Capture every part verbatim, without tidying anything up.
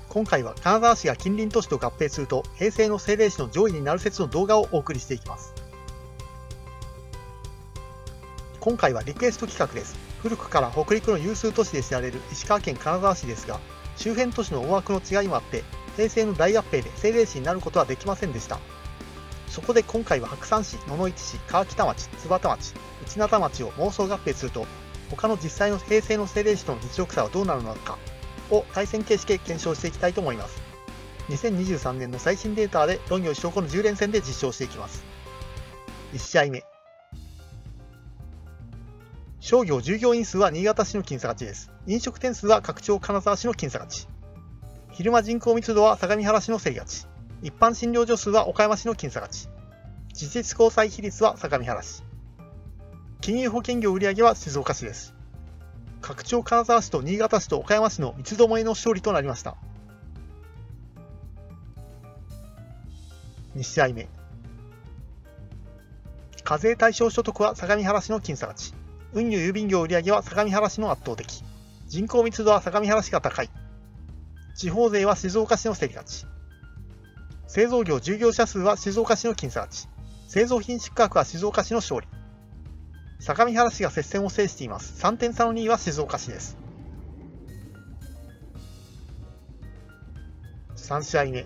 今回は金沢市が近隣都市と合併すると平成の政令市の上位になる説の動画をお送りしていきます。今回はリクエスト企画です。古くから北陸の有数都市で知られる石川県金沢市ですが、周辺都市の思惑の違いもあって平成の大合併で政令市になることはできませんでした。そこで今回は白山市、野々市市、川北町、津幡町、内灘町を妄想合併すると他の実際の平成の政令市との実力差はどうなるのかを対戦形式で検証していきたいと思います。にせんにじゅうさんねんの最新データで論議を証拠のじゅう連戦で実証していきます。いち試合目。商業従業員数は新潟市の僅差勝ちです。飲食店数は拡張金沢市の僅差勝ち。昼間人口密度は相模原市の競り勝ち。一般診療所数は岡山市の僅差勝ち。実質交際比率は相模原市。金融保険業売上は静岡市です。拡張金沢市と新潟市と岡山市の三つどもえの勝利となりました。に試合目。課税対象所得は相模原市の僅差勝ち。運輸郵便業売上は相模原市の圧倒的。人口密度は相模原市が高い。地方税は静岡市の競り勝ち。製造業従業者数は静岡市の僅差勝ち。製造品出荷額は静岡市の勝利。相模原市が接戦を制しています。さんてん差のにいは静岡市です。さん試合目。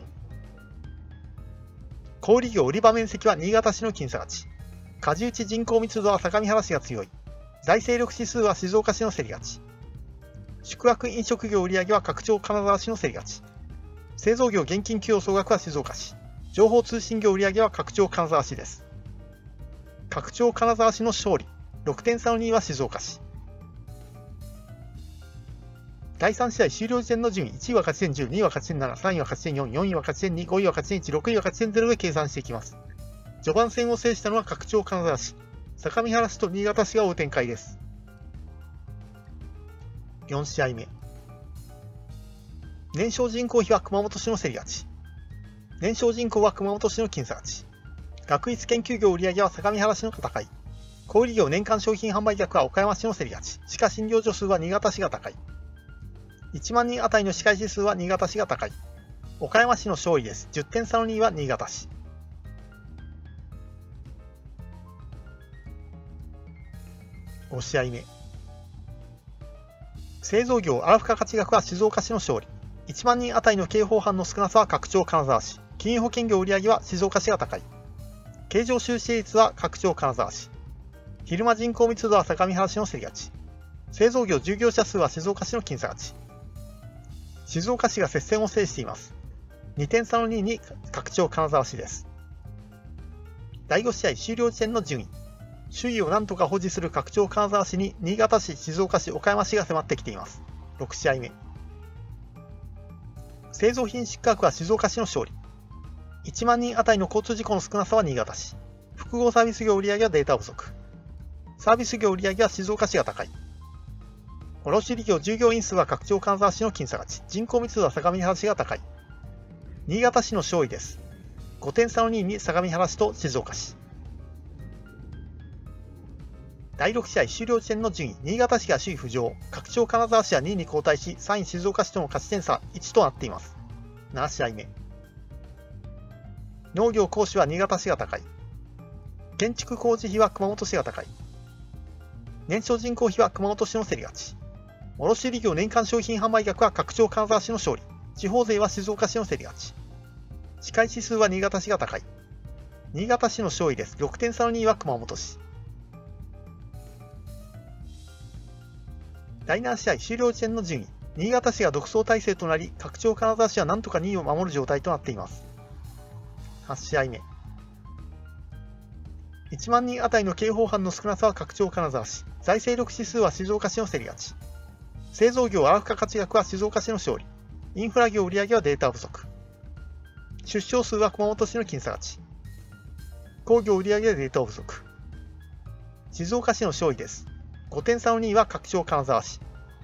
小売業売り場面積は新潟市の僅差勝ち。果樹打ち人口密度は相模原市が強い。財政力指数は静岡市の競り勝ち。宿泊飲食業売上は拡張金沢市の競り勝ち。製造業現金給与総額は静岡市。情報通信業売上は拡張金沢市です。拡張金沢市の勝利。ろくてん差のにいは静岡市。だいさん試合終了時点の順位、いちいは勝ち点じゅう、にいは勝ち点なな、さんいは勝ち点よん、よんいは勝ち点に、ごいは勝ち点いち、ろくいは勝ち点ゼロで計算していきます。序盤戦を制したのは拡張金沢市。相模原市と新潟市が追う展開です。よん試合目。年商人口比は熊本市の競り勝ち。年商人口は熊本市の僅差勝ち。学術研究業売上は相模原市の戦い。小売業年間商品販売額は岡山市の競り勝ち。歯科診療所数は新潟市が高い。いちまん人あたりの歯科医師数は新潟市が高い。岡山市の勝利です。じゅってん差のにいは新潟市。ご試合目。製造業荒付加価値額は静岡市の勝利。いちまん人あたりの刑法犯の少なさは拡張金沢市。金融保険業売上は静岡市が高い。経常収支率は拡張金沢市。昼間人口密度は相模原市の競り勝ち。製造業従業者数は静岡市の僅差勝ち。静岡市が接戦を制しています。にてん差のにいに拡張金沢市です。だいご試合終了時点の順位。首位を何とか保持する拡張金沢市に新潟市、静岡市、岡山市が迫ってきています。ろく試合目。製造品出荷額は静岡市の勝利。いちまん人あたりの交通事故の少なさは新潟市。複合サービス業売上はデータ不足。サービス業売上は静岡市が高い。卸売業従業員数は拡張金沢市の僅差勝ち。人口密度は相模原市が高い。新潟市の勝利です。ごてん差のにいに相模原市と静岡市。だいろく試合終了時点の順位、新潟市が首位浮上、拡張金沢市はにいに後退し、さんい静岡市との勝ち点差いちとなっています。なな試合目。農業工事は新潟市が高い。建築工事費は熊本市が高い。年商人口比は熊本市の競り勝ち。卸売業年間商品販売額は拡張金沢市の勝利。地方税は静岡市の競り勝ち。歯科医師数は新潟市が高い。新潟市の勝利です。ろくてん差のにいは熊本市。だいなな試合終了時点の順位。新潟市が独走態勢となり、拡張金沢市は何とかにいを守る状態となっています。はち試合目。いちまん人あたりの刑法犯の少なさは拡張金沢市。財政力指数は静岡市の競り勝ち。製造業荒付加価値額は静岡市の勝利。インフラ業売上はデータ不足。出生数は熊本市の僅差勝ち。工業売上はデータ不足。静岡市の勝利です。ごてん差のにいは拡張金沢市。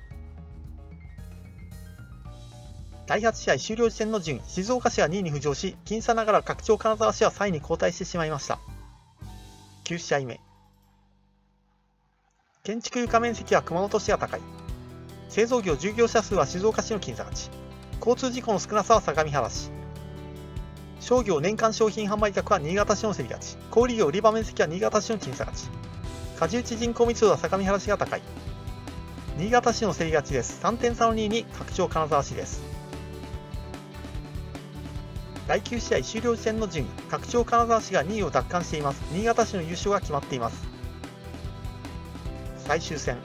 だいはち試合終了時点の順位、静岡市はにいに浮上し、僅差ながら拡張金沢市はさんいに後退してしまいました。きゅう試合目。建築床面積は熊本市が高い。製造業従業者数は静岡市の僅差勝ち。 交通事故の少なさは相模原市。商業年間商品販売額は新潟市の競り勝ち。小売業売り場面積は新潟市の僅差勝ち。果樹打ち人口密度は相模原市が高い。新潟市の競り勝ちです。さんてん差のにいに拡張金沢市です。だいきゅう試合終了時点の順位、拡張金沢市がにいを奪還しています。新潟市の優勝が決まっています。最終戦。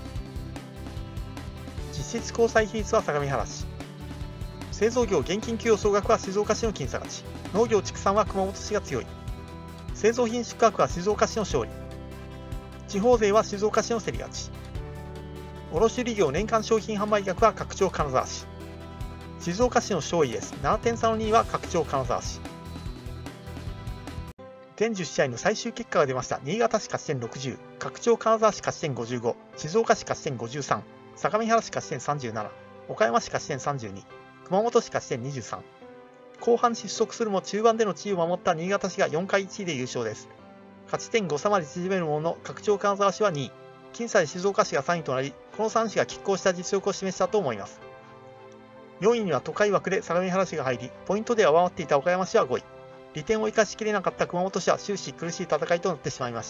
実質交際比率は相模原市。製造業現金給与総額は静岡市の僅差勝ち。農業畜産は熊本市が強い。製造品出荷額は静岡市の勝利。地方税は静岡市の競り勝ち。卸売業年間商品販売額は拡張金沢市。静岡市の勝利です。ななてん差のにいは拡張金沢市。全じゅっ試合の最終結果が出ました。新潟市勝ち点ろくじゅう、拡張金沢市勝ち点ごじゅうご、静岡市勝ち点ごじゅうさん、相模原市勝ち点さんじゅうなな、岡山市勝ち点さんじゅうに、熊本市勝ち点にじゅうさん。後半失速するも中盤での地位を守った新潟市がよんかいいちいで優勝です。勝ち点ご差まで縮めるものの、拡張金沢市はにい、僅差で静岡市がさんいとなり、このさん市が拮抗した実力を示したと思います。よんいには都会枠で相模原市が入り、ポイントでは上回っていた岡山市はごい。利点を生かしきれなかった熊本市は終始苦しい戦いとなってしまいました。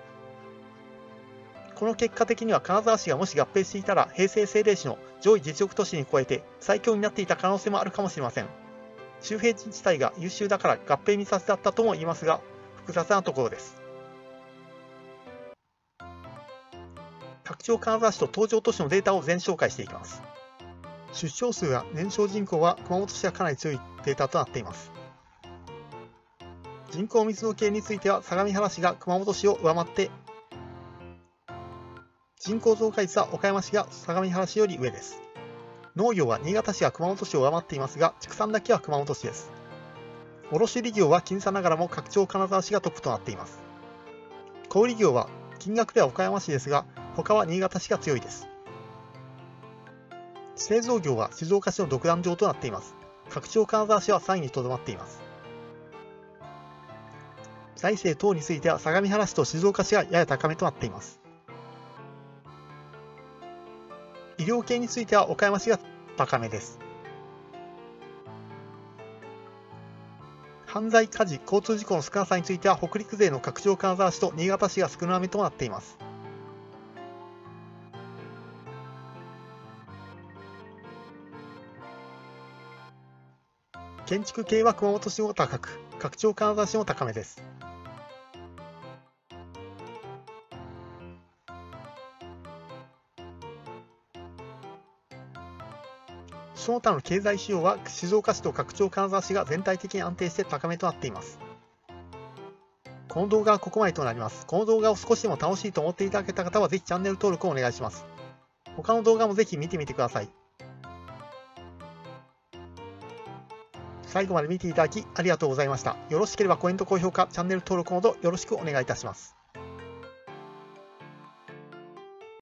この結果的には金沢市がもし合併していたら、平成政令市の上位実力都市に加えて最強になっていた可能性もあるかもしれません。周辺自治体が優秀だから合併にさせだったとも言いますが、複雑なところです。拡張金沢市と登場都市のデータを全紹介していきます。出生数や年少人口は熊本市がかなり強いデータとなっています。人口密度計については相模原市が熊本市を上回って、人口増加率は岡山市が相模原市より上です。農業は新潟市が熊本市を上回っていますが、畜産だけは熊本市です。卸売業は僅差ながらも拡張金沢市がトップとなっています。小売業は金額では岡山市ですが、他は新潟市が強いです。製造業は静岡市の独壇場となっています。拡張金沢市はさんいにとどまっています。財政等については相模原市と静岡市がやや高めとなっています。医療系については岡山市が高めです。犯罪、火事、交通事故の少なさについては北陸勢の拡張金沢市と新潟市が少なめとなっています。建築系は熊本市も高く、拡張金沢市も高めです。その他の経済指標は静岡市と拡張金沢市が全体的に安定して高めとなっています。この動画はここまでとなります。この動画を少しでも楽しいと思っていただけた方はぜひチャンネル登録をお願いします。他の動画もぜひ見てみてください。最後まで見ていただきありがとうございました。よろしければコメント、高評価、チャンネル登録などよろしくお願いいたします。